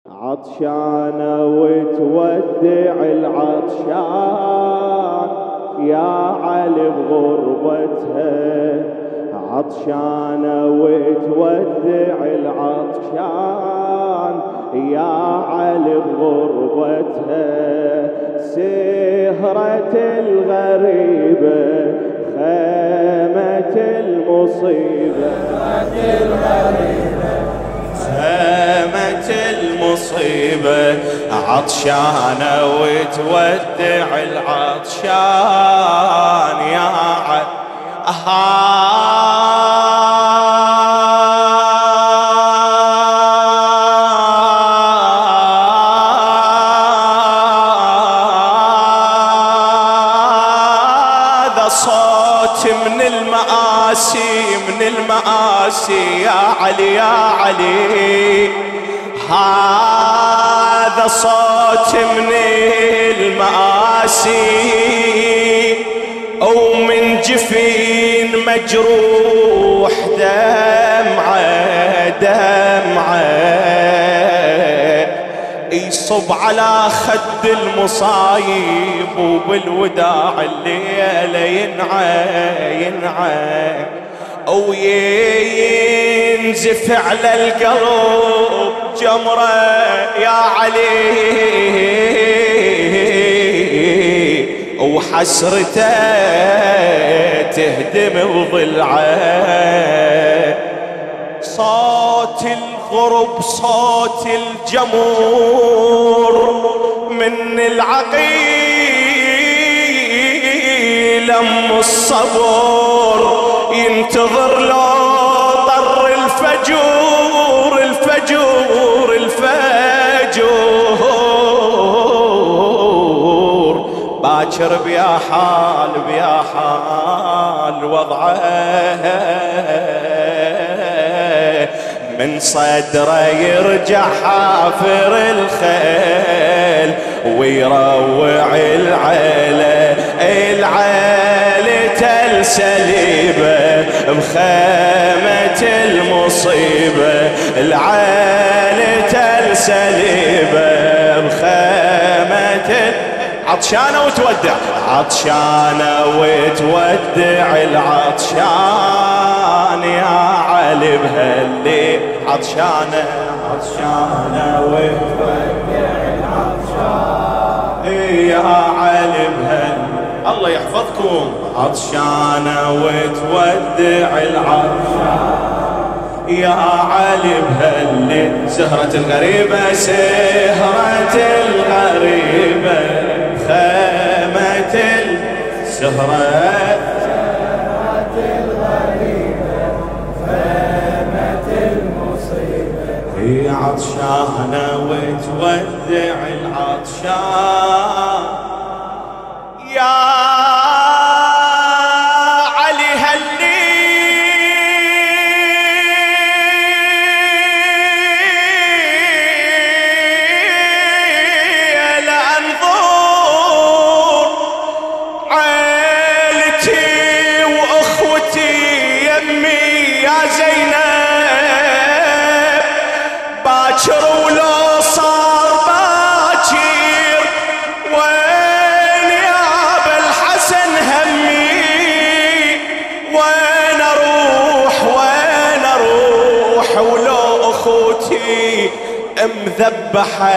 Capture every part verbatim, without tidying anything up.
عطشانة وتودع العطشان يا علي بغربتها، عطشانة وتودع العطشان يا علي بغربتها، سهرة الغريبة خيمة المصيبة، خيمة المصيبة، عطشانة وتودع العطشان يا علي. هذا صوت من المآسي، من المآسي يا علي يا علي، هذا صوت من المآسي، أو من جفين مجروح دمعة دمعة يصب على خد المصايب، وبالوداع الليلة ينعى ينعى، أو ينزف على القلب جمرة يا علي، وحسرته تهدم بضلعه، صوت الغرب صوت الجمور من العقيل، أم الصبر ينتظر له طر الفجور الفجور الفجور، باكر بيا حال بيا حال وضعه، من صدره يرجع حافر الخيل ويروع العيلة العيلة السليبة بخيمة المصيبة، العيلة السليبة بخيمة. عطشانة وتودع عطشانة وتودع العطشان يا علي بهالليل، عطشانة عطشانة وتودع العطشان يا علي بهالليل، الله يحفظكم، عطشانة وتودع العطشان يا علي بهالليل، سهرة الغريبة سهرة الغريبة خيمة السهرة، سهرة الغريبة خيمة المصيبة، هي عطشانة وتودع العطشان يا علي هالليل، باكر ولو صار باكر وين يا ابا الحسن همي، وين اروح وين اروح ولو اخوتي مذبحه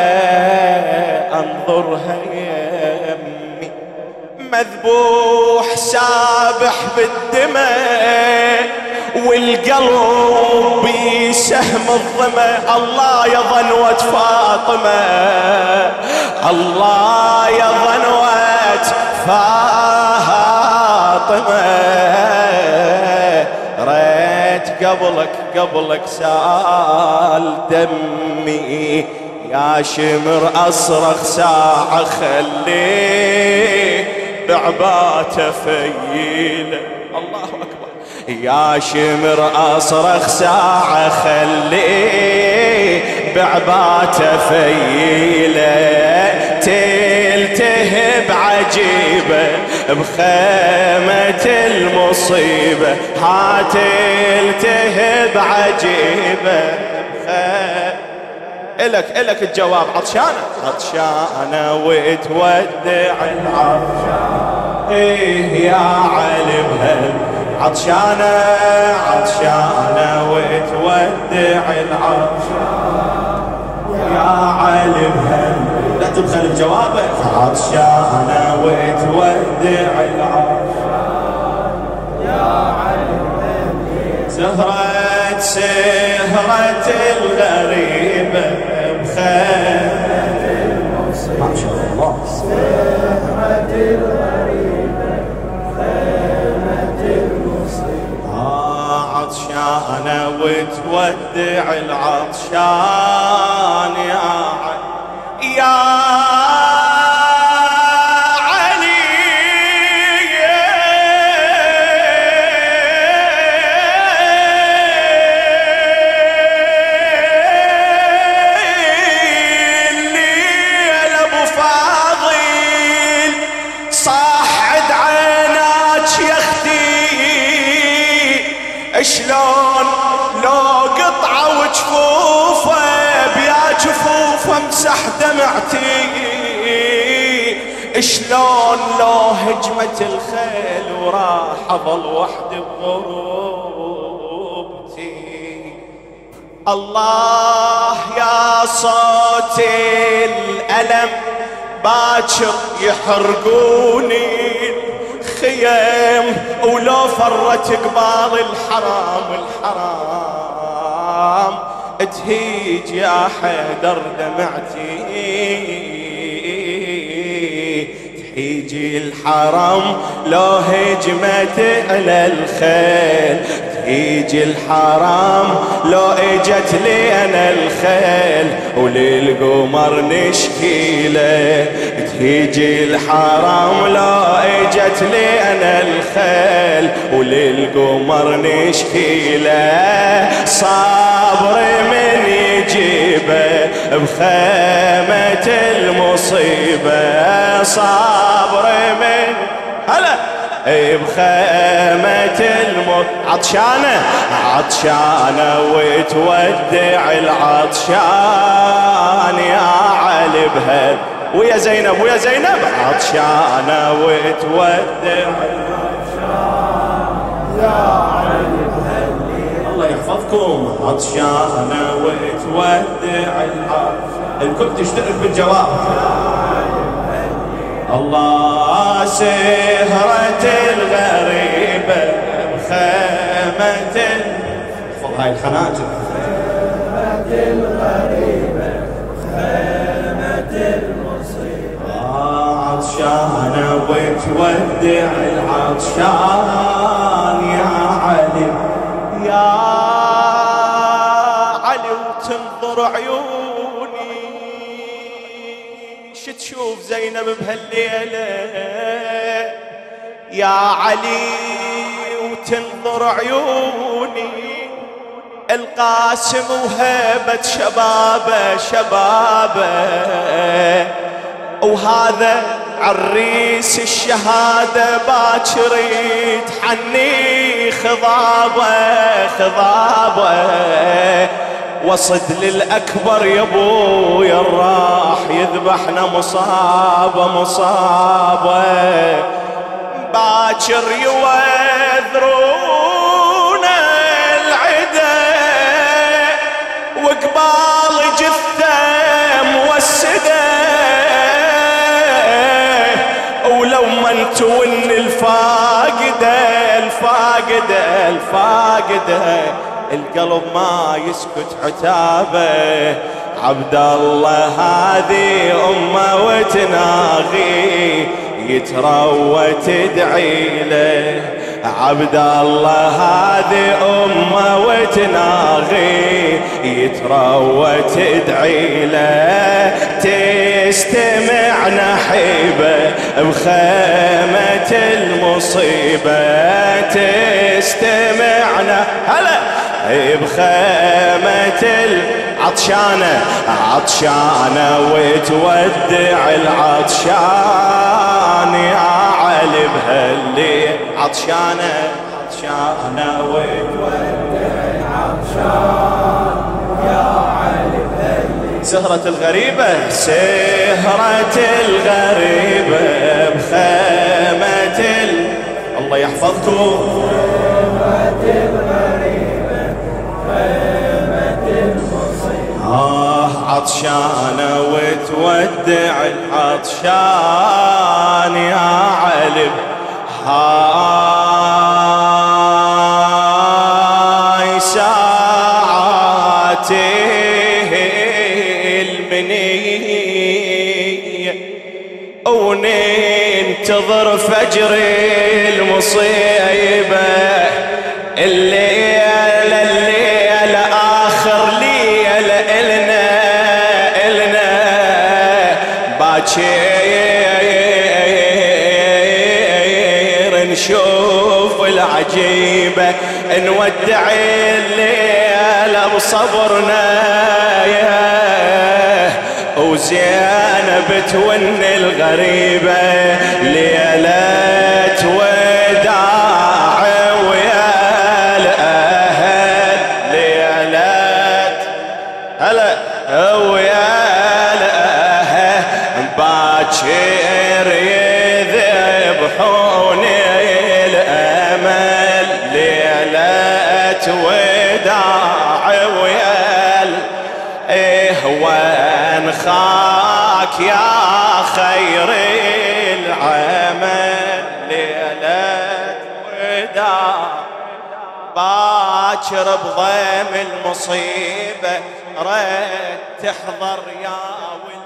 انظرها يمي، مذبوح سابح بالدماء والقلب بسهم الظما، الله يا ظنوة فاطمة، الله يا ظنوة فاطمة، ريت قبلك قبلك سال دمي يا شمر أصرخ ساعة خليه بعباته فيله، الله أكبر، يا شمر أصرخ ساعة خليه بعباته فيله، تلتهب عجيبة بخيمة المصيبة، هاتلتهب عجيبة إلك إلك الجواب. عطشانة عطشانة وتودع العطشان، إيه يا علي بهال عطشانة عطشانة وتودع العطشان يا علي بهال. لا تبخل الجواب. عطشانة وتودع العطشان يا علي بهال. سهرة سهرة الغريبة بخيمة المصيبة، ما شاء الله. سهرة الغريبة بخيمة المصيبة، آه عطشانة وتودع العطشان يا علي يا شلون لو قطعة وجفوفه بيا جفوفه امسح دمعتي، شلون لو هجمت الخيل وراح اظل وحدي بغربتي. الله يا صوت الألم باكر يحرقوني خيم، ولو فرت قبال الحرام الحرام تهيج يا حيدر دمعتي، تهيجي الحرام لو هجمت على الخيل، تهيجي الحرام لو اجت لي انا الخيل، وللقمر نشكي له. تهيجي الحرام لو اجت لي انا الخيل، وللقمر نشكي له. صبر من يجيبه بخيمة المصيبة، صبر من هلا بخيمة الموت. عطشانة عطشانة وتودع العطشان يا علي بهال. ويا زينب ويا زينب. عطشانة وتودع العطشان يا علي بهال. الله يحفظكم. عطشانة وتودع العطشان. الكل تشترك بالجواب. الله سهرة الغريبة بخيمة، احفظ هاي الحناجر. سهرة الغريبة بخيمة المصيبة، عطشانة وتودع العطشان يا علي يا علي. وتنظر عيوني تشوف زينب بهالليلة يا علي، وتنظر عيوني القاسم وهبة شبابه شبابه، وهذا عريس الشهادة باكر يتحني خضابه خضابه. وصد للأكبر يا ابويا راح يذبحنا مصابة مصابة. باكر يوذرون العدا وقبال جثة موسدة، ولو ما انتون الفاقدة الفاقدة الفاقدة القلب ما يسكت عتابه. عبد الله هذه أمه وتناغي يتروى تدعي له. عبد الله هذه أمه وتناغي يتروى تدعي له. تستمع نحيبه بخيمة المصيبة، تستمعنا هلا بخيمة العطشانة عطشانة وتودع العطشان يا علي بهاللي. عطشانة عطشانة وتودع العطشان يا علي بهاللي. سهرة الغريبة سهرة الغريبة بخيمة ال... الله يحفظكم. سهرة الغريبة بخيمة المصيبة آه عطشانة وتودع العطشان يا علم هاي ساعاتي المنية وننتظر فجر المصيبة الليلة الليلة آخر ليلة إلنا إلنا باكر نشوف العجيبة نودع الليلة بصبرنا وزينب تون الغريبة ليلة وداع ويا الأهل ليلة هلا ويا الأهل باكر يذبحون الأمل ليلة وداع ويا ايه وانخاك يا خير العمل ليلة وداع باكر بضيم المصيبة رد تحضر يا ولد